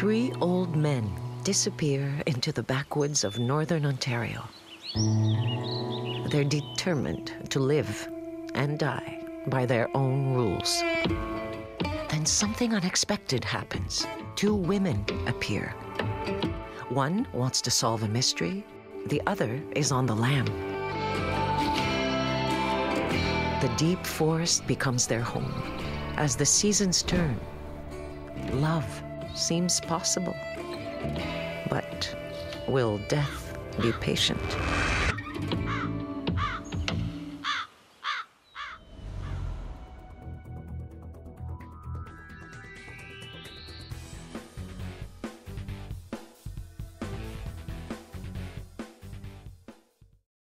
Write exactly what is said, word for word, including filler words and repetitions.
Three old men disappear into the backwoods of northern Ontario. They're determined to live and die by their own rules. Then something unexpected happens. Two women appear. One wants to solve a mystery, the other is on the lam. The deep forest becomes their home. As the seasons turn, love seems possible. But will death be patient?